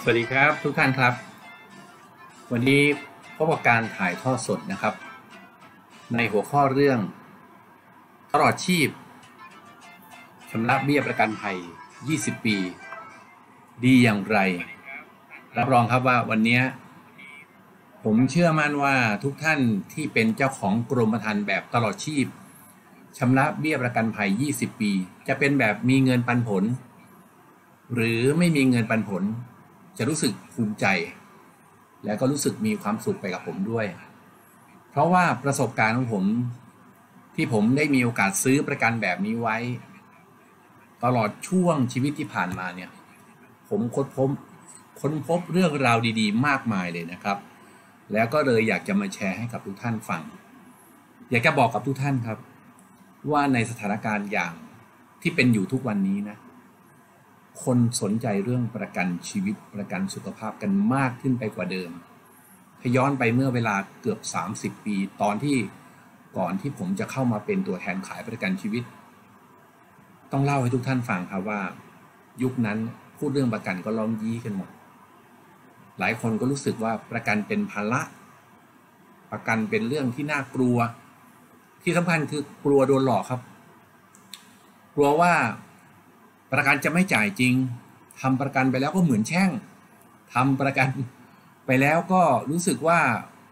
สวัสดีครับทุกท่านครับวันนี้พบกับการถ่ายทอดสดนะครับในหัวข้อเรื่องตลอดชีพชำระเบี้ยประกันภัย20 ปีดีอย่างไรรับรองครับว่าวันนี้ผมเชื่อมั่นว่าทุกท่านที่เป็นเจ้าของกรมธรรม์แบบตลอดชีพชำระเบี้ยประกันภัย20 ปีจะเป็นแบบมีเงินปันผลหรือไม่มีเงินปันผลจะรู้สึกภูมิใจและก็รู้สึกมีความสุขไปกับผมด้วยเพราะว่าประสบการณ์ของผมที่ผมได้มีโอกาสซื้อประกันแบบนี้ไว้ตลอดช่วงชีวิตที่ผ่านมาเนี่ยผมค้นพบเรื่องราวดีๆมากมายเลยนะครับแล้วก็เลยอยากจะมาแชร์ให้กับทุกท่านฟังอยากจะบอกกับทุกท่านครับว่าในสถานการณ์อย่างที่เป็นอยู่ทุกวันนี้นะคนสนใจเรื่องประกันชีวิตประกันสุขภาพกันมากขึ้นไปกว่าเดิมถ้าย้อนไปเมื่อเวลาเกือบ30 ปีตอนที่ก่อนที่ผมจะเข้ามาเป็นตัวแทนขายประกันชีวิตต้องเล่าให้ทุกท่านฟังครับว่ายุคนั้นพูดเรื่องประกันก็ล้อมยี้กันหมดหลายคนก็รู้สึกว่าประกันเป็นภาระประกันเป็นเรื่องที่น่ากลัวที่สำคัญคือกลัวโดนหลอกครับกลัวว่าประกันจะไม่จ่ายจริงทำประกันไปแล้วก็เหมือนแช่งทำประกันไปแล้วก็รู้สึกว่า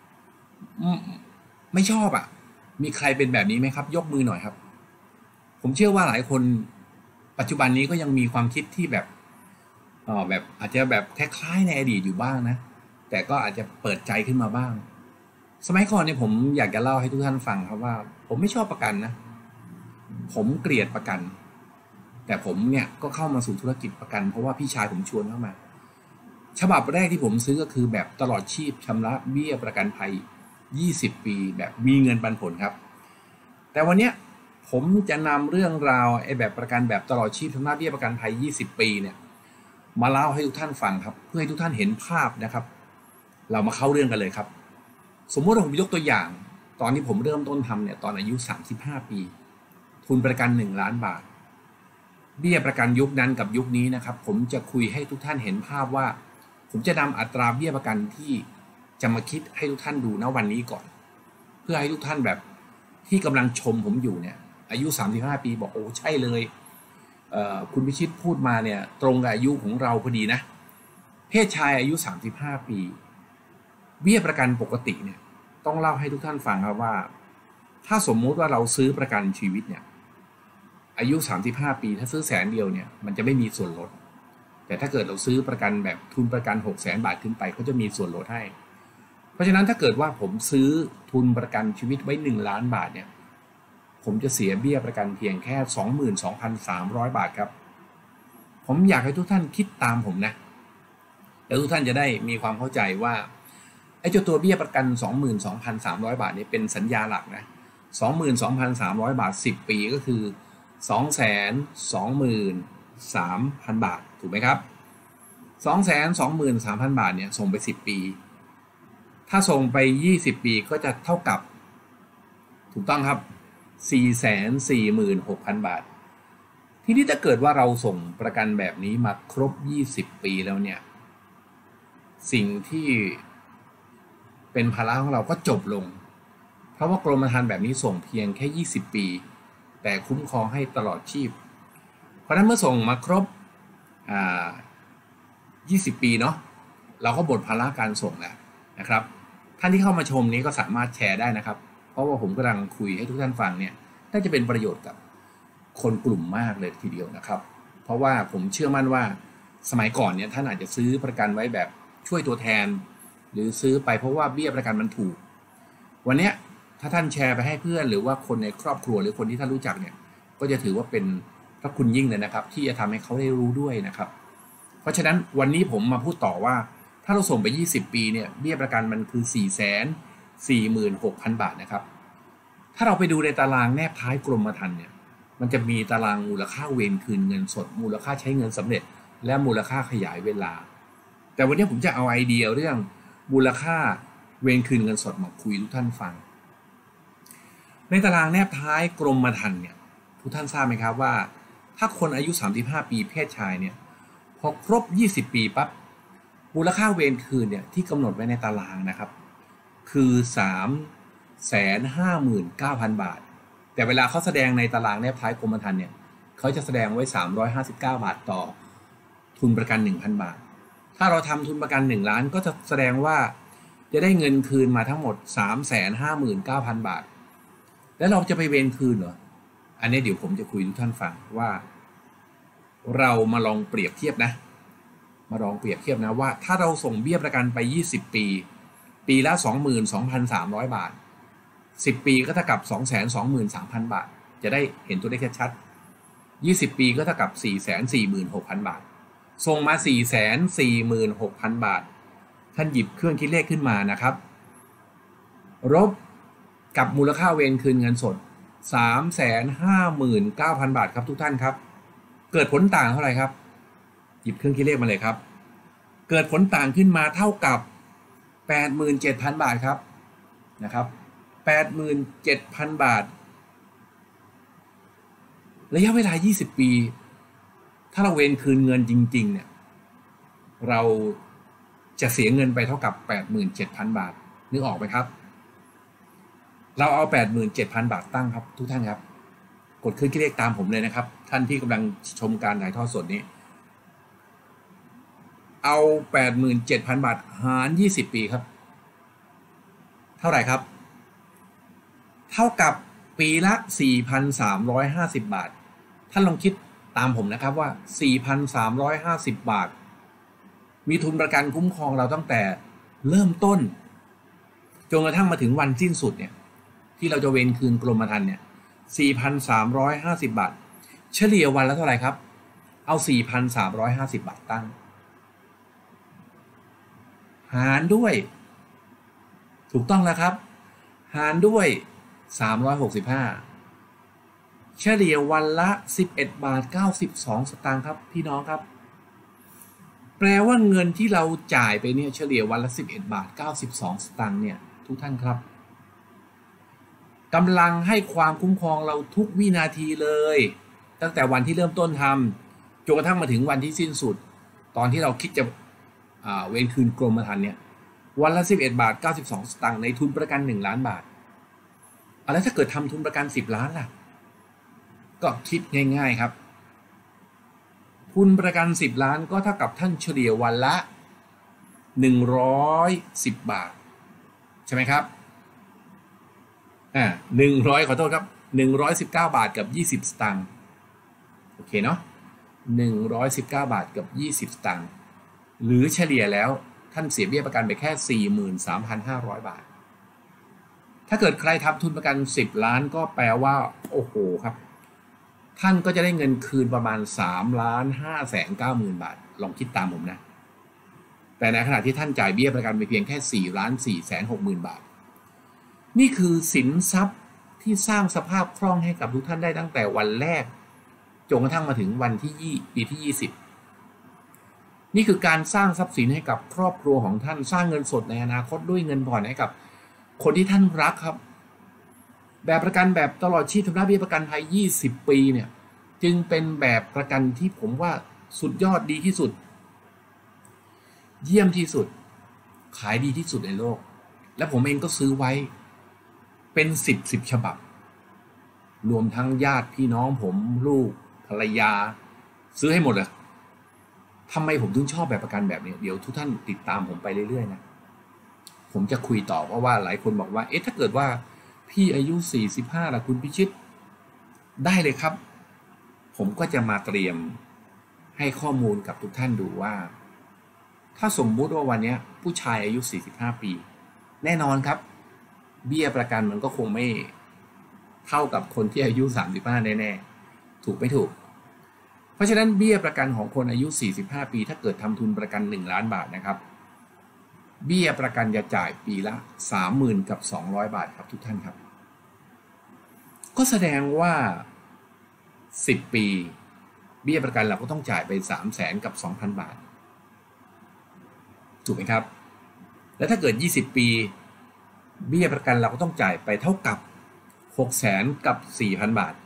ไม่ชอบอ่ะมีใครเป็นแบบนี้ไหมครับยกมือหน่อยครับผมเชื่อว่าหลายคนปัจจุบันนี้ก็ยังมีความคิดที่แบบอาจจะแบบคล้ายๆในอดีตอยู่บ้างนะแต่ก็อาจจะเปิดใจขึ้นมาบ้างสมัยก่อนเนี่ยผมอยากจะเล่าให้ทุกท่านฟังครับว่าผมไม่ชอบประกันนะผมเกลียดประกันแต่ผมเนี่ยก็เข้ามาสู่ธุรกิจประกันเพราะว่าพี่ชายผมชวนเข้ามาฉบับแรกที่ผมซื้อก็คือแบบตลอดชีพชำระเบี้ยประกันภัย20 ปีแบบมีเงินปันผลครับแต่วันนี้ผมจะนำเรื่องราวแบบประกันแบบตลอดชีพชำระเบี้ยประกันภัย20 ปีเนี่ยมาเล่าให้ทุกท่านฟังครับเพื่อให้ทุกท่านเห็นภาพนะครับเรามาเข้าเรื่องกันเลยครับสมมติว่าผมยกตัวอย่างตอนที่ผมเริ่มต้นทำเนี่ยตอนอายุ35 ปีทุนประกัน1 ล้านบาทเบี้ยประกันยุคนั้นกับยุคนี้นะครับผมจะคุยให้ทุกท่านเห็นภาพว่าผมจะนำอัตราเบี้ยประกันที่จะมาคิดให้ทุกท่านดูณวันนี้ก่อนเพื่อให้ทุกท่านแบบที่กำลังชมผมอยู่เนี่ยอายุ35 ปีบอกโอ้ใช่เลยคุณพิชิตพูดมาเนี่ยตรงกับอายุของเราพอดีนะเพศชายอายุ35 ปีเบี้ยประกันปกติเนี่ยต้องเล่าให้ทุกท่านฟังครับว่าถ้าสมมุติว่าเราซื้อประกันชีวิตเนี่ยอายุ35 ปีถ้าซื้อ100,000เนี่ยมันจะไม่มีส่วนลดแต่ถ้าเกิดเราซื้อประกันแบบทุนประกัน600,000 บาทขึ้นไปเขาจะมีส่วนลดให้เพราะฉะนั้นถ้าเกิดว่าผมซื้อทุนประกันชีวิตไว้1 ล้านบาทเนี่ยผมจะเสียเบี้ยประกันเพียงแค่ 22,300 บาทครับผมอยากให้ทุกท่านคิดตามผมนะแล้วทุกท่านจะได้มีความเข้าใจว่าไอ้เจ้าตัวเบี้ยประกัน 22,300 บาทนี้เป็นสัญญาหลักนะ 22,300 บาท10 ปีก็คือ223,000 บาทถูกไหมครับ 223,000 บาทเนี่ยส่งไป10 ปีถ้าส่งไป20 ปีก็จะเท่ากับถูกต้องครับ 446,000 บาททีนี้ถ้าเกิดว่าเราส่งประกันแบบนี้มาครบ20 ปีแล้วเนี่ยสิ่งที่เป็นภาระของเราก็จบลงเพราะว่ากรมธรรม์แบบนี้ส่งเพียงแค่20 ปีแต่คุ้มครองให้ตลอดชีพเพราะฉะนั้นเมื่อส่งมาครบ20 ปีเนาะเราก็หมดภาระการส่งแล้วนะครับท่านที่เข้ามาชมนี้ก็สามารถแชร์ได้นะครับเพราะว่าผมกำลังคุยให้ทุกท่านฟังเนี่ยน่าจะเป็นประโยชน์กับคนกลุ่มมากเลยทีเดียวนะครับเพราะว่าผมเชื่อมั่นว่าสมัยก่อนเนี่ยท่านอาจจะซื้อประกันไว้แบบช่วยตัวแทนหรือซื้อไปเพราะว่าเบี้ยประกันมันถูกวันนี้ถ้าท่านแชร์ไปให้เพื่อนหรือว่าคนในครอบครัวหรือคนที่ท่านรู้จักเนี่ยก็จะถือว่าเป็นพระคุณยิ่งเลยนะครับที่จะทำให้เขาได้รู้ด้วยนะครับเพราะฉะนั้นวันนี้ผมมาพูดต่อว่าถ้าเราส่งไป20 ปีเนี่ยเบี้ยประกันมันคือ 446,000 บาทนะครับถ้าเราไปดูในตารางแนบท้ายกรมธรรม์เนี่ยมันจะมีตารางมูลค่าเวรคืนเงินสดมูลค่าใช้เงินสำเร็จและมูลค่าขยายเวลาแต่วันนี้ผมจะเอาไอเดียเรื่องมูลค่าเวรคืนเงินสดมาคุยทุกท่านฟังในตารางแนบท้ายกรมธรรม์เนี่ยทุกท่านทราบไหมครับว่าถ้าคนอายุ35 ปีเพศชายเนี่ยพอครบ20 ปีปั๊บมูลค่าเวรคืนเนี่ยที่กำหนดไว้ในตารางนะครับคือ359,000 บาทแต่เวลาเขาแสดงในตารางแนบท้ายกรมธรรม์เนี่ยเขาจะแสดงไว้359 บาทต่อทุนประกัน 1,000 บาทถ้าเราทำทุนประกัน1 ล้านก็จะแสดงว่าจะได้เงินคืนมาทั้งหมด359,000 บาทแล้วเราจะไปเวรคืนเหรออันนี้เดี๋ยวผมจะคุยทุกท่านฟังว่าเรามาลองเปรียบเทียบนะว่าถ้าเราส่งเบี้ยประกันไป20 ปีปีละ 22,300 บาท10 ปีก็เท่ากับ 223,000 บาทจะได้เห็นตัวเลขชัดๆ20 ปีก็เท่ากับ 446,000 บาทส่งมา 446,000 บาทท่านหยิบเครื่องคิดเลขขึ้นมานะครับลบกับมูลค่าเวรคืนเงินสด 359,000 บาทครับทุกท่านครับเกิดผลต่างเท่าไหร่ครับหยิบเครื่องคิดเลขมาเลยครับเกิดผลต่างขึ้นมาเท่ากับ 87,000 บาทครับนะครับ 87,000 บาทระยะเวลา20 ปีถ้าเราเวรคืนเงินจริงๆเนี่ยเราจะเสียเงินไปเท่ากับ 87,000 บาทนึกออกไหมครับเราเอา 87,000 บาทตั้งครับทุกท่านครับกดเครื่องคิดเลขตามผมเลยนะครับท่านที่กำลังชมการถ่ายทอดสดนี้เอา 87,000 บาทหาร20 ปีครับเท่าไหร่ครับเท่ากับปีละ 4,350 บาทท่านลองคิดตามผมนะครับว่า 4,350 บาทมีทุนประกันคุ้มครองเราตั้งแต่เริ่มต้นจนกระทั่งมาถึงวันสิ้นสุดเนี่ยที่เราจะเวรคืนกรมธรรม์เนี่ย 4,350 บาทเฉลี่ยวันละเท่าไหร่ครับเอา 4,350 บาทตั้งหารด้วยถูกต้องแล้วครับหารด้วย365เฉลี่ยวันละ11 บาท 92 สตางค์ครับพี่น้องครับแปลว่าเงินที่เราจ่ายไปเนี่ยเฉลี่ยวันละ11 บาท 92 สตางค์เนี่ยทุกท่านครับกำลังให้ความคุ้มครองเราทุกวินาทีเลยตั้งแต่วันที่เริ่มต้นทำจนกระทั่งมาถึงวันที่สิ้นสุดตอนที่เราคิดจะเวรคืนกรมธรรม์เนี่ยวันละ11 บาท 92 สตางค์ในทุนประกัน 1 ล้านบาทแล้วถ้าเกิดทำทุนประกัน10 ล้านล่ะก็คิดง่ายๆครับทุนประกัน10 ล้านก็เท่ากับท่านเฉลี่ยวันละ110 บาทใช่ไหมครับ100ขอโทษครับ119 บาทกับ20 สตางค์โอเคเนาะ119 บาทกับ20 สตางค์หรือเฉลี่ยแล้วท่านเสียเบี้ยประกันไปแค่ 43,500 บาทถ้าเกิดใครทำทุนประกัน10 ล้านก็แปลว่าโอ้โหครับท่านก็จะได้เงินคืนประมาณ 3,590,000 บาทลองคิดตามผมนะแต่ในขณะที่ท่านจ่ายเบี้ยประกันไปเพียงแค่ 4,460,000 บาทนี่คือสินทรัพย์ที่สร้างสภาพคล่องให้กับทุกท่านได้ตั้งแต่วันแรกจนกระทั่งมาถึงวันที่ปีที่20นี่คือการสร้างทรัพย์สินให้กับครอบครัวของท่านสร้างเงินสดในอนาคตด้วยเงินผ่อนให้กับคนที่ท่านรักครับแบบประกันแบบตลอดชีพชำระเบี้ยประกันภัย20 ปีเนี่ยจึงเป็นแบบประกันที่ผมว่าสุดยอดดีที่สุดเยี่ยมที่สุดขายดีที่สุดในโลกและผมเองก็ซื้อไว้เป็น10 ฉบับรวมทั้งญาติพี่น้องผมลูกภรรยาซื้อให้หมดเลยทำไมผมถึงชอบแบบประกันแบบนี้เดี๋ยวทุกท่านติดตามผมไปเรื่อยๆนะผมจะคุยต่อเพราะว่าหลายคนบอกว่าถ้าเกิดว่าพี่อายุ45ล่ะคุณพิชิตได้เลยครับผมก็จะมาเตรียมให้ข้อมูลกับทุกท่านดูว่าถ้าสมมุติว่าวันนี้ผู้ชายอายุ45 ปีแน่นอนครับเบี้ยประกันมันก็คงไม่เท่ากับคนที่อายุ35แน่ๆถูกไม่ถูกเพราะฉะนั้นเบี้ยประกันของคนอายุ45 ปีถ้าเกิดทำทุนประกัน 1 ล้านบาทนะครับเบี้ยประกันจะจ่ายปีละ 30,200 บาทครับทุกท่านครับก็แสดงว่า10 ปีเบี้ยประกันเราก็ต้องจ่ายไป 300,200 บาทถูกไหมครับแล้วถ้าเกิด20 ปีเบี้ยประกันเราก็ต้องจ่ายไปเท่ากับ 600,000 4,000 บาท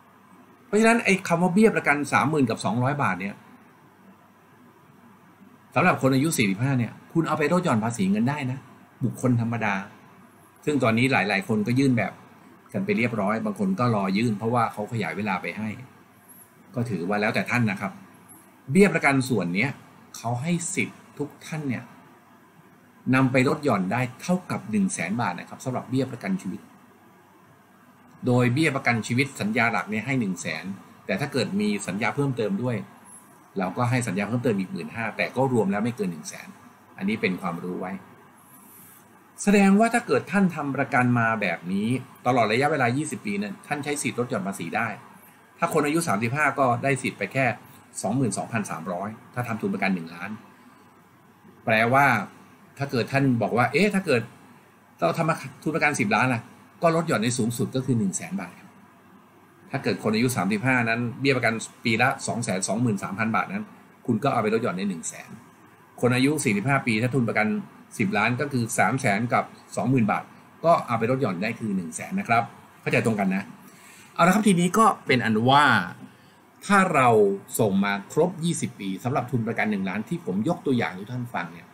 เพราะฉะนั้นไอ้คำว่าเบี้ยประกัน 30,200 บาทเนี่ยำหรับคนอายุ45เนี่ยคุณเอาไปลดหย่อนภาษีเงินได้นะบุคคลธรรมดาซึ่งตอนนี้หลายๆคนก็ยื่นแบบกันไปเรียบร้อยบางคนก็รอยื่นเพราะว่าเขาขยายเวลาไปให้ก็ถือว่าแล้วแต่ท่านนะครับเบี้ยประกันส่วนนี้เขาให้สิทธิ์ทุกท่านเนี่ยนำไปลดหย่อนได้เท่ากับ100,000 บาทนะครับสำหรับเบี้ยประกันชีวิตโดยเบี้ยประกันชีวิตสัญญาหลักเนี่ยให้100,000แต่ถ้าเกิดมีสัญญาเพิ่มเติมด้วยเราก็ให้สัญญาเพิ่มเติมอีก15,000แต่ก็รวมแล้วไม่เกิน100,000อันนี้เป็นความรู้ไว้แสดงว่าถ้าเกิดท่านทำประกันมาแบบนี้ตลอดระยะเวลา20 ปีนั้นท่านใช้สิทธิ์ลดหย่อนภาษีได้ถ้าคนอายุ35ก็ได้สิทธิ์ไปแค่ 22,300 ถ้าทำทุนประกัน1 ล้านแปลว่าถ้าเกิดท่านบอกว่าถ้าเกิดเราทำทุนประกัน10 ล้านล่ะก็ลดหย่อนในสูงสุดก็คือ100,000 บาทครับถ้าเกิดคนอายุ35นั้นเบี้ยประกันปีละ 223,000 บาทนั้นคุณก็เอาไปลดหย่อนใน100,000คนอายุ45 ปีถ้าทุนประกัน10 ล้านก็คือ300,000กับ 20,000 บาทก็เอาไปลดหย่อนได้คือ100,000นะครับเข้าใจตรงกันนะเอาละครับทีนี้ก็เป็นอันว่าถ้าเราส่งมาครบ20 ปีสำหรับทุนประกัน1 ล้านที่ผมยกตัวอย่างให้ท่านฟังเนี่ย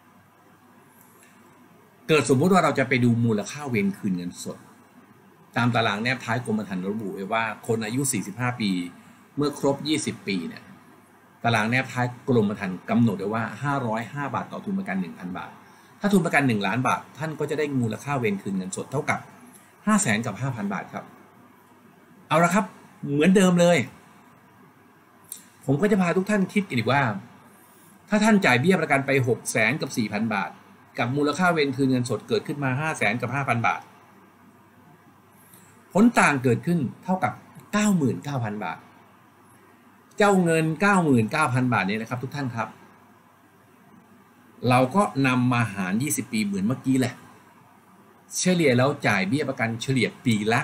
เกิดสมมุติว่าเราจะไปดูมูลค่าเวรคืนเงินสดตามตารางแนบท้ายกรมธรรม์ระบุไว้ว่าคนอายุ45 ปีเมื่อครบ20 ปีเนี่ยตารางแนบท้ายกรมธรรม์กำหนดไว้ว่า505 บาทต่อทุนประกัน 1,000 บาทถ้าทุนประกัน1 ล้านบาทท่านก็จะได้มูลค่าเวรคืนเงินสดเท่ากับ500,000 กับ 5,000 บาทครับเอาละครับเหมือนเดิมเลยผมก็จะพาทุกท่านคิดอีกว่าถ้าท่านจ่ายเบี้ยประกันไป600,000 กับ 4,000 บาทกับมูลค่าเวรคืนเงินสดเกิดขึ้นมา500,000 กับ 5,000 บาทผลต่างเกิดขึ้นเท่ากับ 99,000 บาทเจ้าเงิน 99,000 บาทนี้นะครับทุกท่านครับเราก็นำมาหาร20 ปีเหมือนเมื่อกี้แหละเฉลี่ยแล้วจ่ายเบี้ยประกันเฉลี่ยปีละ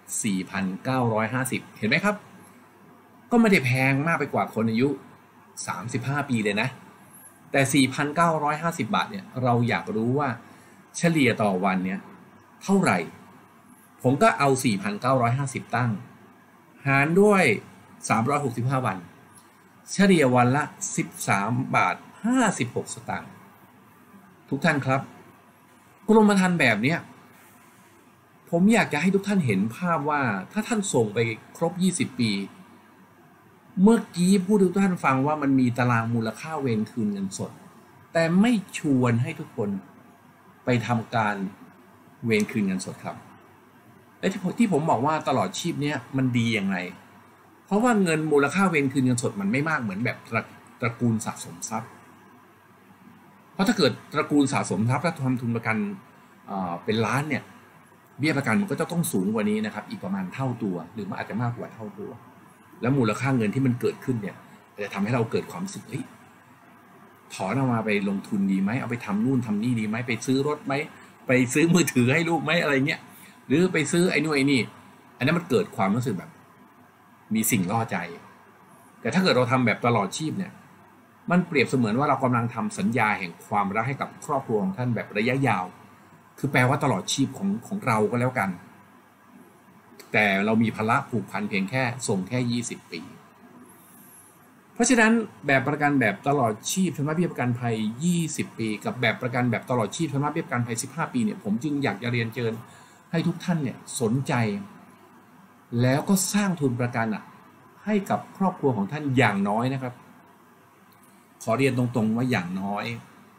4,950 เห็นไหมครับก็ไม่ได้แพงมากไปกว่าคนอายุ35 ปีเลยนะแต่ 4,950 บาทเนี่ยเราอยากรู้ว่าเฉลี่ยต่อวันเนี่ยเท่าไหร่ผมก็เอา 4,950 ตั้งหารด้วย365 วันเฉลี่ยวันละ13 บาท 56 สตางค์ทุกท่านครับกรมธรรม์แบบนี้ผมอยากจะให้ทุกท่านเห็นภาพว่าถ้าท่านส่งไปครบ20 ปีเมื่อกี้พูดทุกท่านฟังว่ามันมีตารางมูลค่าเวรคืนเงินสดแต่ไม่ชวนให้ทุกคนไปทำการเวรคืนเงินสดครับและที่ผมบอกว่าตลอดชีพนี้มันดีอย่างไรเพราะว่าเงินมูลค่าเวรคืนเงินสดมันไม่มากเหมือนแบบตระกูลสะสมทรัพย์เพราะถ้าเกิดตระกูลสะสมทรัพย์แล้วทำทุนประกันเป็นล้านเนี่ยเบี้ยประกันมันก็จะต้องสูงกว่านี้นะครับอีกประมาณเท่าตัวหรือมันอาจจะมากกว่าเท่าตัวแล้วมูลค่าเงินที่มันเกิดขึ้นเนี่ยจะทำให้เราเกิดความรู้สึกถอนออกมาไปลงทุนดีไหมเอาไปทำนู่นทำนี่ดีไหมไปซื้อรถไหมไปซื้อมือถือให้ลูกไหมอะไรเงี้ยหรือไปซื้อไอ้นู่นไอ้นี่อันนั้นมันเกิดความรู้สึกแบบมีสิ่งล่อใจแต่ถ้าเกิดเราทำแบบตลอดชีพเนี่ยมันเปรียบเสมือนว่าเรากำลังทำสัญญาแห่งความรักให้กับครอบครัวของท่านแบบระยะยาวคือแปลว่าตลอดชีพของเราก็แล้วกันแต่เรามีภาระผูกพันเพียงแค่ส่งแค่20 ปีเพราะฉะนั้นแบบประกันแบบตลอดชีพชำระเบี้ยประกันภัย20 ปีกับแบบประกันแบบตลอดชีพชำระเบี้ยประกันภัย15 ปีเนี่ยผมจึงอยากจะเรียนเชิญให้ทุกท่านเนี่ยสนใจแล้วก็สร้างทุนประกันให้กับครอบครัวของท่านอย่างน้อยนะครับขอเรียนตรงๆว่าอย่างน้อย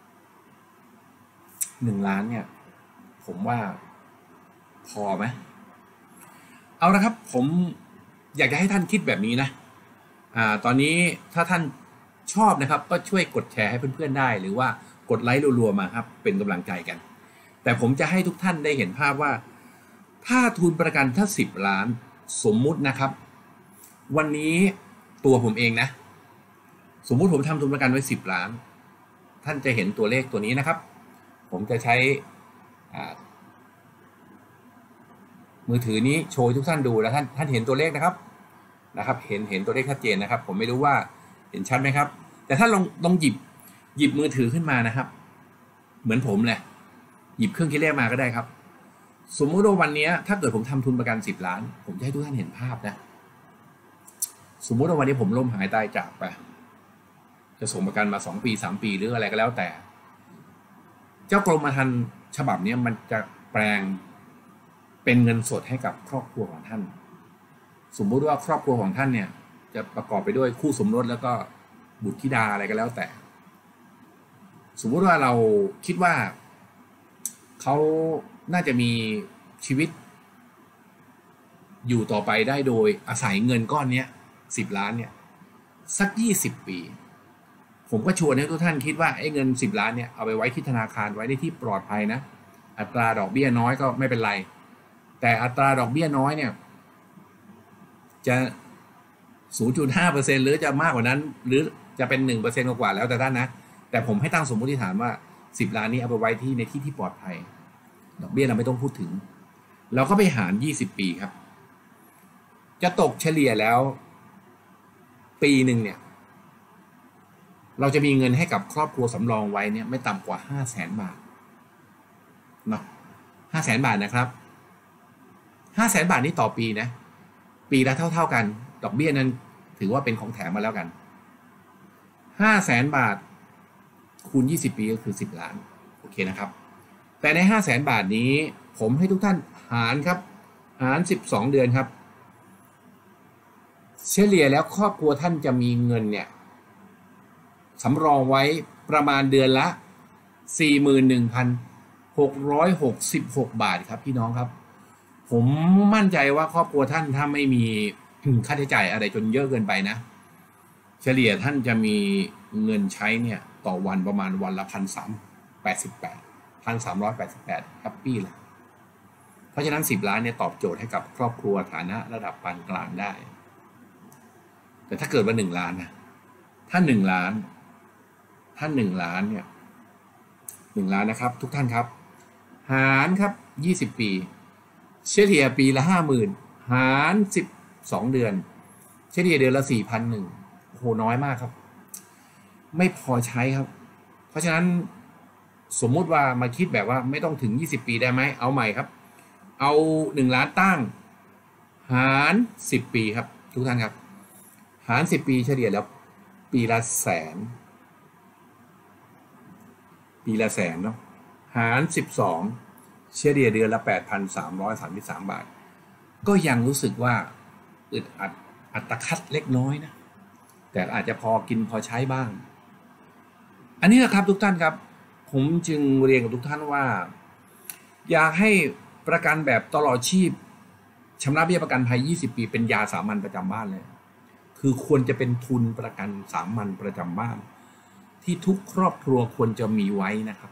1 ล้านเนี่ยผมว่าพอไหมเอาละครับผมอยากจะให้ท่านคิดแบบนี้นะตอนนี้ถ้าท่านชอบนะครับก็ช่วยกดแชร์ให้เพื่อนๆได้หรือว่ากดไลค์รัวๆมาครับเป็นกำลังใจกันแต่ผมจะให้ทุกท่านได้เห็นภาพว่าถ้าทุนประกันถ้า10 ล้านสมมุตินะครับวันนี้ตัวผมเองนะสมมุติผมทำทุนประกันไว้10 ล้านท่านจะเห็นตัวเลขตัวนี้นะครับผมจะใช้มือถือนี้โชว์ทุกท่านดูแล้วท่านเห็นตัวเลขนะครับเห็นตัวเลขชัดเจนนะครับผมไม่รู้ว่าเห็นชัดไหมครับแต่ถ้าลองหยิบมือถือขึ้นมานะครับเหมือนผมแหละหยิบเครื่องคิดเลขมาก็ได้ครับสมมติว่าวันนี้ถ้าเกิดผมทำทุนประกัน10 ล้านผมจะให้ทุกท่านเห็นภาพนะสมมติว่าวันนี้ผมล้มหายตายจากไปจะส่งประกันมา2 ปี 3 ปีหรืออะไรก็แล้วแต่เจ้ากรมธรรม์ฉบับนี้มันจะแปลงเป็นเงินสดให้กับครอบครัวของท่านสมมุติว่าครอบครัวของท่านเนี่ยจะประกอบไปด้วยคู่สมรสแล้วก็บุตรธิดาอะไรก็แล้วแต่สมมุติว่าเราคิดว่าเขาน่าจะมีชีวิตอยู่ต่อไปได้โดยอาศัยเงินก้อนนี้10 ล้านเนี่ยสัก20 ปีผมก็ชวนให้ทุกท่านคิดว่าไอ้เงิน10 ล้านเนี่ยเอาไปไว้ที่ธนาคารไว้ในที่ปลอดภัยนะอัตราดอกเบี้ยน้อยก็ไม่เป็นไรแต่อัตราดอกเบี้ยน้อยเนี่ยจะ 0.5% หรือจะมากกว่านั้นหรือจะเป็น 1% กว่าแล้วแต่ท่านนะแต่ผมให้ตั้งสมมติฐานว่า10 ล้านนี้เอาไปไว้ที่ในที่ที่ปลอดภัยดอกเบี้ยเราไม่ต้องพูดถึงเราก็ไปหาร20 ปีครับจะตกเฉลี่ยแล้วปีหนึ่งเนี่ยเราจะมีเงินให้กับครอบครัวสำรองไว้เนี่ยไม่ต่ำกว่า 500,000 บาทเนาะ500,000 บาทนะครับ500,000 บาทนี้ต่อปีนะปีละเท่ากันดอกเบี้ยนั้นถือว่าเป็นของแถมมาแล้วกัน500,000 บาทคูณ20 ปีก็คือ10 ล้านโอเคนะครับแต่ใน500,000 บาทนี้ผมให้ทุกท่านหารครับหาร12 เดือนครับเฉลี่ยแล้วครอบครัวท่านจะมีเงินเนี่ยสำรองไว้ประมาณเดือนละ 41,666 บาทครับพี่น้องครับผมมั่นใจว่าครอบครัวท่านถ้าไม่มีค่าใช้จ่ายอะไรจนเยอะเกินไปนะเฉลี่ยท่านจะมีเงินใช้เนี่ยต่อวันประมาณวันละ1,388แฮปปี้เลยเพราะฉะนั้น10 ล้านเนี่ยตอบโจทย์ให้กับครอบครัวฐานะระดับปานกลางได้แต่ถ้าเกิดว่า1 ล้านนะถ้า1 ล้านเนี่ย1 ล้านนะครับทุกท่านครับหารครับ20 ปีเฉลี่ยปีละ50,000หาร12 เดือนเฉลี่ยเดือนละ4,100โอ้โหน้อยมากครับไม่พอใช้ครับเพราะฉะนั้นสมมุติว่ามาคิดแบบว่าไม่ต้องถึง20 ปีได้ไหมเอาใหม่ครับเอา1 ล้านตั้งหาร10 ปีครับทุกท่านครับหาร10 ปีเฉลี่ยแล้วปีละ100,000เนาะหาร12เฉลี่ยเดือนละ 8,333 บาทก็ยังรู้สึกว่าอึดอัดอัตคัดเล็กน้อยนะแต่อาจจะพอกินพอใช้บ้างอันนี้นะครับทุกท่านครับผมจึงเรียนกับทุกท่านว่าอยากให้ประกันแบบตลอดชีพชำระเบี้ยประกันภัย20 ปีเป็นยาสามัญประจำบ้านเลยคือควรจะเป็นทุนประกันสามัญประจำบ้านที่ทุกครอบครัวควรจะมีไว้นะครับ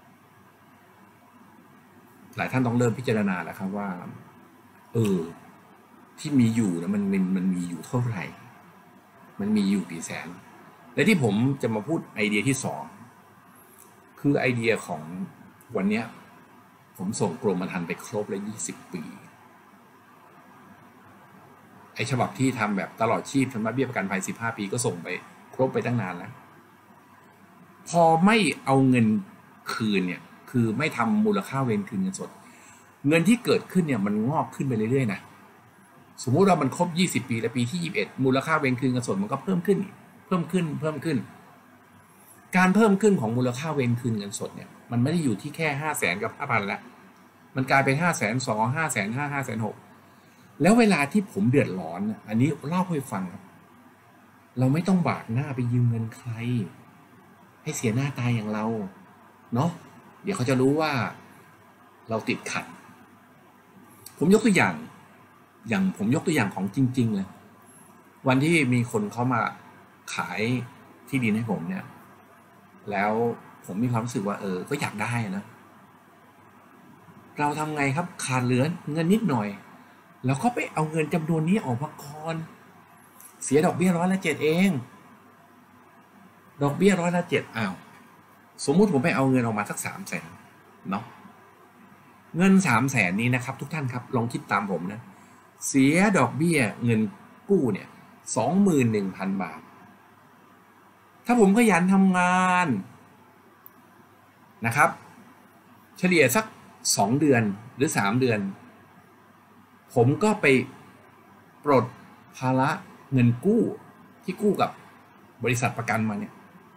หลายท่านต้องเริ่มพิจารณาแล้วครับว่าที่มีอยู่นะมันมีอยู่เท่าไหร่มันมีอยู่กี่แสนและที่ผมจะมาพูดไอเดียที่2คือไอเดียของวันนี้ผมส่งกรมธรรม์ไปครบเลย20 ปีไอฉบับที่ทำแบบตลอดชีพชำระเบี้ยประกันภัย15 ปีก็ส่งไปครบไปตั้งนานแล้วพอไม่เอาเงินคืนเนี่ยคือไม่ทำมูลค่าเวรคืนเงินสดเงินที่เกิดขึ้นเนี่ยมันงอกขึ้นไปเรื่อยๆนะสมมุติเรามันครบ20 ปีและปีที่21มูลค่าเวรคืนเงินสดมันก็เพิ่มขึ้นการเพิ่มขึ้นของมูลค่าเวรคืนเงินสดเนี่ยมันไม่ได้อยู่ที่แค่500,000กับ 5,000 แล้วมันกลายเป็น520,000 550,000 560,000แล้วเวลาที่ผมเดือดร้อนอันนี้เล่าให้ฟังครับเราไม่ต้องบากหน้าไปยืมเงินใครให้เสียหน้าตายอย่างเราเนาะเดี๋ยวเขาจะรู้ว่าเราติดขัดผมยกตัวอย่างของจริงๆเลยวันที่มีคนเขามาขายที่ดินให้ผมเนี่ยแล้วผมมีความรู้สึกว่าก็อยากได้นะเราทำไงครับขาดเหลือเงินนิดหน่อยแล้วก็ไปเอาเงินจำนวนนี้ออกมาก่อนเสียดอกเบี้ย7%เองดอกเบี้ย7%อ้าวสมมุติผมไปเอาเงินออกมาสัก300,000เนาะเงิน300,000นี้นะครับทุกท่านครับลองคิดตามผมนะเสียดอกเบี้ยเงินกู้เนี่ย 21,000 บาทถ้าผมขยันทำงานนะครับเฉลี่ยสัก2 เดือนหรือ3 เดือนผมก็ไปปลดภาระเงินกู้ที่กู้กับบริษัทประกันมาเนี่ย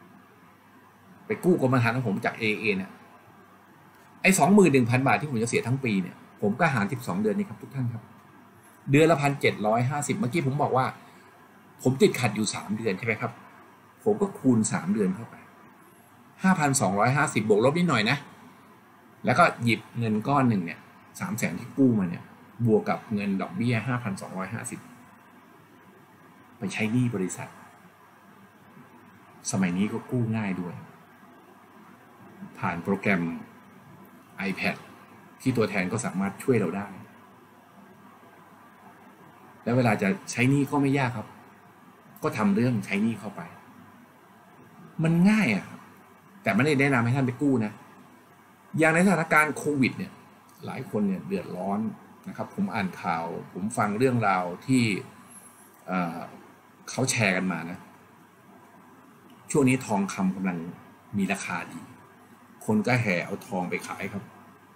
ไปกู้กรมธรรม์ของผมจาก AA เนี่ยไอ้ 21,000 บาทที่ผมจะเสียทั้งปีเนี่ยผมก็หาร12 เดือนนี่ครับทุกท่านครับเดือนละ 1,750 เมื่อกี้ผมบอกว่าผมติดขัดอยู่3 เดือนใช่ไหมครับผมก็คูณ3 เดือนเข้าไป 5,250 บวกลบนิดหน่อยนะแล้วก็หยิบเงินก้อนหนึ่งเนี่ย300,000ที่กู้มาเนี่ยบวกกับเงินดอกเบี้ย 5,250 ไปใช้หนี้บริษัทสมัยนี้ก็กู้ง่ายด้วยผ่านโปรแกรม iPad ที่ตัวแทนก็สามารถช่วยเราได้แล้วเวลาจะใช้หนี้ก็ไม่ยากครับก็ทำเรื่องใช้หนี้เข้าไปมันง่ายอะครับแต่ไม่ได้แนะนำให้ท่านไปกู้นะอย่างในสถานการณ์โควิดเนี่ยหลายคนเนี่ยเดือดร้อนนะครับผมอ่านข่าวผมฟังเรื่องราวที่เขาแชร์กันมานะช่วงนี้ทองคำกำลังมีราคาดีคนก็แห่เอาทองไปขายครับ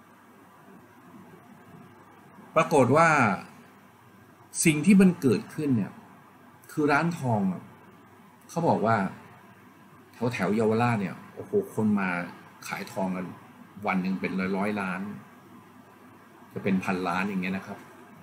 ปรากฏว่าสิ่งที่มันเกิดขึ้นเนี่ยคือร้านทองเขาบอกว่าแถวเยาวราชเนี่ยโอ้โหคนมาขายทองกันวันหนึ่งเป็นร้อยล้านจะเป็นพันล้านอย่างเงี้ยนะครับ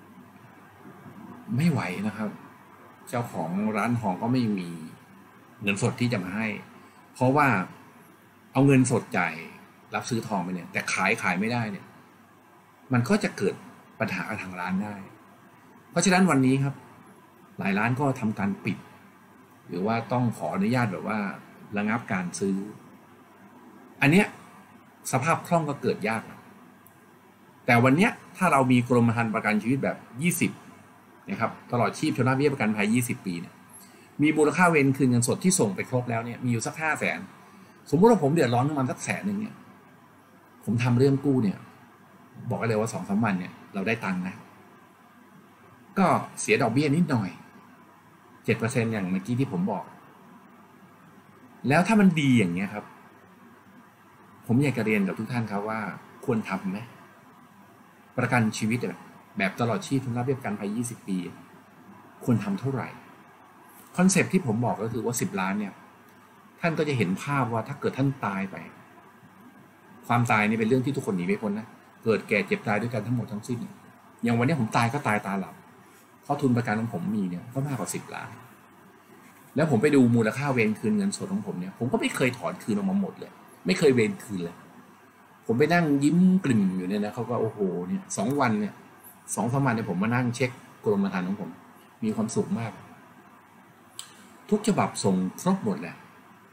ไม่ไหวนะครับเจ้าของร้านทองก็ไม่มีเงินสดที่จะมาให้เพราะว่าเอาเงินสดจ่ายรับซื้อทองไปเนี่ยแต่ขายไม่ได้เนี่ยมันก็จะเกิดปัญหาทางร้านได้เพราะฉะนั้นวันนี้ครับหลายร้านก็ทำการปิดหรือว่าต้องขออนุญาตแบบว่าระงับการซื้ออันเนี้ยสภาพคล่องก็เกิดยากแต่วันนี้ถ้าเรามีกรมธรรม์ประกันชีวิตแบบ20นะครับตลอดชีพชำระเบี้ยประกันภัย20 ปีเนี่ยมีมูลค่าเว้นคืนเงินสดที่ส่งไปครบแล้วเนี่ยมีอยู่สัก500,000สมมติว่าผมเดือดร้อนประมาณสัก100,000เนี่ยผมทำเรื่องกู้เนี่ยบอกเลยว่า2-3 วันเนี่ยเราได้ตังค์นะก็เสียดอกเบี้ยนิดหน่อย 7% อย่างเมื่อกี้ที่ผมบอกแล้วถ้ามันดีอย่างเงี้ยครับผมอยากจะเรียนกับทุกท่านครับว่าควรทำไหมประกันชีวิตแบบตลอดชีพชำระเบี้ยประกันภัย20 ปีควรทำเท่าไหร่คอนเซปต์ที่ผมบอกก็คือว่า10 ล้านเนี่ยท่านก็จะเห็นภาพว่าถ้าเกิดท่านตายไปความตายนี่เป็นเรื่องที่ทุกคนหนีไม่พ้นนะเกิดแก่เจ็บตายด้วยกันทั้งหมดทั้งสิ้นอย่างวันนี้ผมตายก็ตายตาหลับเพราะทุนประกันของผมมีเนี่ยก็มากกว่า10 ล้านแล้วผมไปดูมูลค่าเวรคืนเงินสดของผมเนี่ยผมก็ไม่เคยถอนคืนออกมาหมดเลยไม่เคยเวรคืนเลยผมไปนั่งยิ้มกลิ่มอยู่เนี่ยนะเขาก็โอ้โหเนี่ย2 วันเนี่ย2-3 วันเนี่ยผมมานั่งเช็คกรมธรรม์ของผมมีความสุขมากทุกฉบับส่งครบหมดแหละ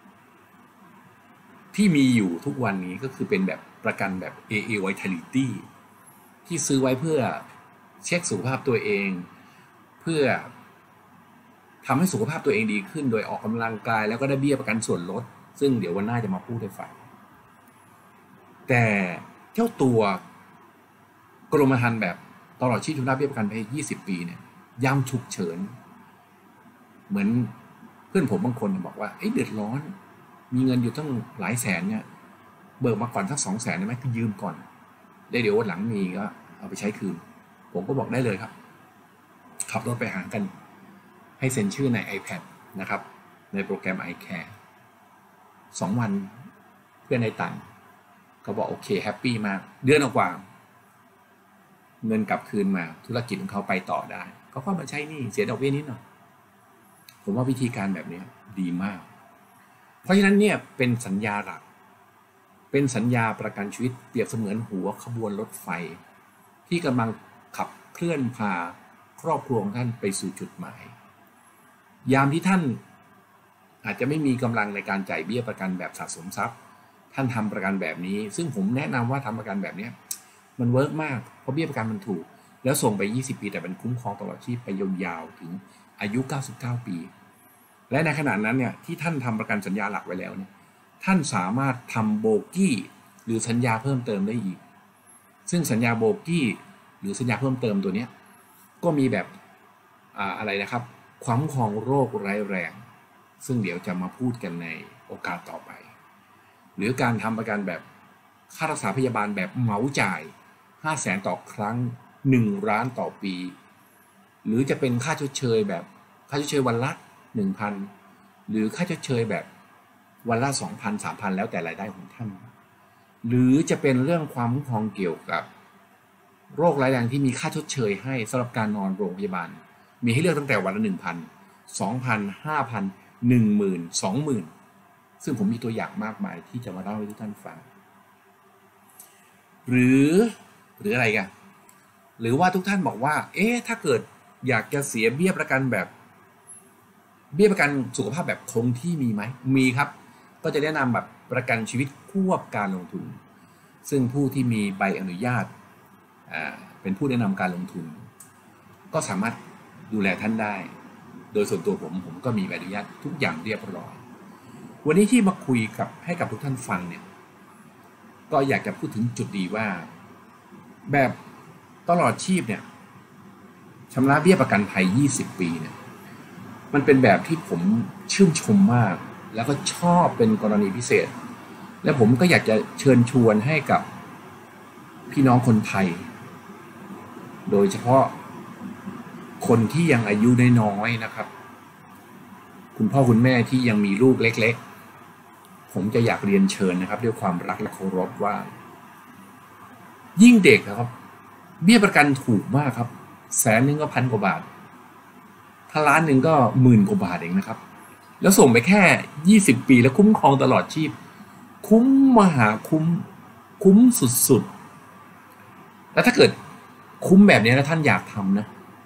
ที่มีอยู่ทุกวันนี้ก็คือเป็นแบบประกันแบบ AA Vitality ที่ซื้อไว้เพื่อเช็คสุขภาพตัวเองเพื่อทำให้สุขภาพตัวเองดีขึ้นโดยออกกำลังกายแล้วก็ได้เบี้ยประกันส่วนลดซึ่งเดี๋ยววันหน้าจะมาพูดให้ฟังแต่เจ้าตัวกรมธรรม์แบบตลอดชีพชำระเบี้ยประกันภัย20 ปีเนี่ยยามฉุกเฉินเหมือนเพื่อนผมบางคนบอกว่าเดือดร้อนมีเงินอยู่ตั้งหลายแสนเนี่ยเบิกมาก่อนสัก200,000ได้ไหมคือยืมก่อนได้เดี๋ยววันหลังมีก็เอาไปใช้คืนผมก็บอกได้เลยครับขับรถไปหากันให้เซ็นชื่อใน iPad นะครับในโปรแกรม iCare 2 วันเพื่อนในตังค์ก็บอกโอเคแฮปปี้มากเดือนกว่าเงินกลับคืนมาธุรกิจของเขาไปต่อได้เขาก็มาใช้หนี้เสียดอกเบี้ยนิดหน่อยผมว่าวิธีการแบบนี้ดีมากเพราะฉะนั้นเนี่ยเป็นสัญญาหลักเป็นสัญญาประกันชีวิตเปรียบเสมือนหัวขบวนรถไฟที่กำลังขับเคลื่อนพาครอบครัวของท่านไปสู่จุดหมายยามที่ท่านอาจจะไม่มีกำลังในการจ่ายเบี้ยประกันแบบสะสมทรัพย์ท่านทำประกันแบบนี้ซึ่งผมแนะนำว่าทำประกันแบบนี้มันเวิร์กมากเพราะเบี้ยประกันมันถูกแล้วส่งไป20 ปีแต่มันคุ้มครองตลอดชีพไปยาวๆถึงอายุ99 ปีและในขณะนั้นเนี่ยที่ท่านทำประกันสัญญาหลักไว้แล้วเนี่ยท่านสามารถทำโบกี้หรือสัญญาเพิ่มเติมได้อีกซึ่งสัญญาโบกี้หรือสัญญาเพิ่มเติมตัวนี้ก็มีแบบอะไรนะครับคุ้มครองโรคร้ายแรงซึ่งเดี๋ยวจะมาพูดกันในโอกาสต่อไปหรือการทำประกันแบบค่ารักษาพยาบาลแบบเหมาจ่าย500,000ต่อครั้ง1 ล้านต่อปีหรือจะเป็นค่าชดเชยแบบค่าชดเชยวันละ 1,000 หรือค่าชดเชยแบบวันละ2,000 3,000แล้วแต่รายได้ของท่านหรือจะเป็นเรื่องความคุ้มครองเกี่ยวกับโรคร้ายแรงที่มีค่าชดเชยให้สำหรับการนอนโรงพยาบาลมีให้เลือกตั้งแต่วันละ 1,000 2,000 5,000 10,000 20,000ซึ่งผมมีตัวอย่างมากมายที่จะมาเล่าให้ทุกท่านฟังหรืออะไรกันหรือว่าทุกท่านบอกว่าถ้าเกิดอยากจะเสียเบี้ยประกันแบบเบี้ยประกันสุขภาพแบบคงที่มีไหมมีครับก็จะแนะนำแบบประกันชีวิตควบการลงทุนซึ่งผู้ที่มีใบอนุญาตเป็นผู้แนะนำการลงทุนก็สามารถดูแลท่านได้โดยส่วนตัวผมก็มีใบอนุญาตทุกอย่างเรียบร้อยวันนี้ที่มาคุยให้กับทุกท่านฟังเนี่ยก็อยากจะพูดถึงจุดดีว่าแบบตลอดชีพเนี่ยชำระเบี้ยประกันภัย20 ปีเนี่ยมันเป็นแบบที่ผมชื่นชมมากแล้วก็ชอบเป็นกรณีพิเศษและผมก็อยากจะเชิญชวนให้กับพี่น้องคนไทยโดยเฉพาะคนที่ยังอายุน้อยๆนะครับคุณพ่อคุณแม่ที่ยังมีลูกเล็กๆผมจะอยากเรียนเชิญนะครับด้วยความรักและเคารพว่ายิ่งเด็กครับเบี้ยประกันถูกมากครับ100,000ก็1,000 กว่าบาทถ้าล้านหนึ่งก็10,000 กว่าบาทเองนะครับแล้วส่งไปแค่20 ปีแล้วคุ้มครองตลอดชีพคุ้มมหาคุ้มสุดๆแล้วถ้าเกิดคุ้มแบบนี้แล้วท่านอยากทำนะ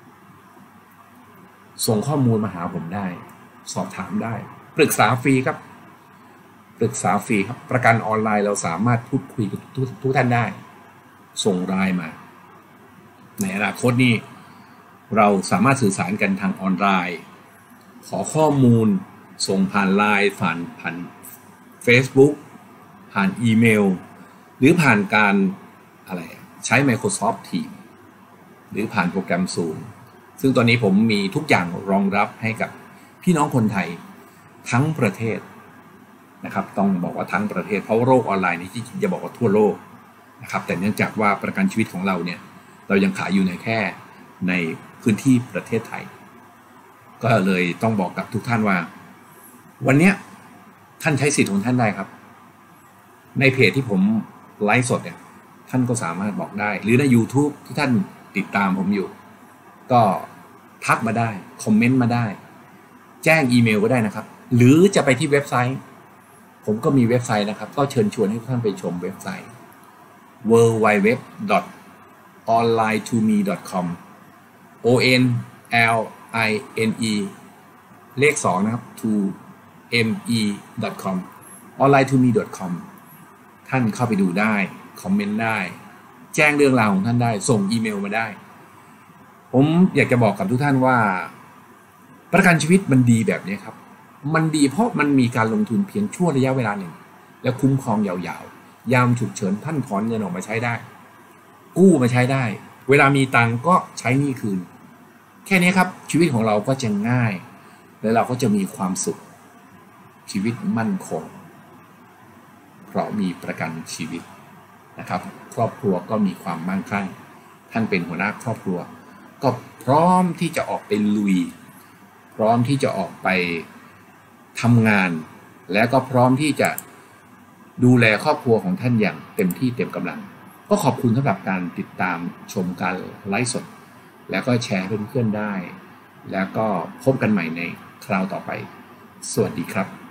ส่งข้อมูลมาหาผมได้สอบถามได้ปรึกษาฟรีครับปรึกษาฟรีครับประกันออนไลน์เราสามารถพูดคุยกับทุกท่านได้ส่งไลน์มาในอนาคตนี้เราสามารถสื่อสารกันทางออนไลน์ขอข้อมูลส่งผ่านไลน์ผ่าน Facebook ผ่านอีเมลหรือผ่านการใช้ Microsoft Teams หรือผ่านโปรแกรม Zoom ซึ่งตอนนี้ผมมีทุกอย่างรองรับให้กับพี่น้องคนไทยทั้งประเทศนะครับต้องบอกว่าทั้งประเทศเพราะโรคออนไลน์นี้ที่จะบอกว่าทั่วโลกนะครับแต่เนื่องจากว่าประกันชีวิตของเราเนี่ยเรายังขายอยู่ในแค่ในพื้นที่ประเทศไทยก็เลยต้องบอกกับทุกท่านว่าวันนี้ท่านใช้สิทธิ์ของท่านได้ครับในเพจที่ผมไลฟ์สดเนี่ยท่านก็สามารถบอกได้หรือใน YouTube ที่ท่านติดตามผมอยู่ก็ทักมาได้คอมเมนต์มาได้แจ้งอีเมลก็ได้นะครับหรือจะไปที่เว็บไซต์ผมก็มีเว็บไซต์นะครับก็เชิญชวนให้ท่านไปชมเว็บไซต์ www.onlinetome.com ONLINE เลข 2นะครับ to me.com onlinetome.com ท่านเข้าไปดูได้คอมเมนต์ได้แจ้งเรื่องราวของท่านได้ส่งอีเมลมาได้ผมอยากจะบอกกับทุกท่านว่าประกันชีวิตมันดีแบบนี้ครับมันดีเพราะมันมีการลงทุนเพียงชั่วระยะเวลาหนึ่งและคุ้มครองยาวๆยามฉุกเฉินท่านถอนเงินออกมาใช้ได้กู้มาใช้ได้เวลามีตังก็ใช้หนี้คืนแค่นี้ครับชีวิตของเราก็จะง่ายและเราก็จะมีความสุขชีวิตมั่นคงเพราะมีประกันชีวิตนะครับครอบครัวก็มีความมั่งคั่งท่านเป็นหัวหน้าครอบครัวก็พร้อมที่จะออกไปลุยพร้อมที่จะออกไปทำงานและก็พร้อมที่จะดูแลครอบครัวของท่านอย่างเต็มที่เต็มกำลังก็ขอบคุณสำหรับการติดตามชมการไลฟ์สดแล้วก็แชร์เพื่อนๆได้แล้วก็พบกันใหม่ในคราวต่อไปสวัสดีครับ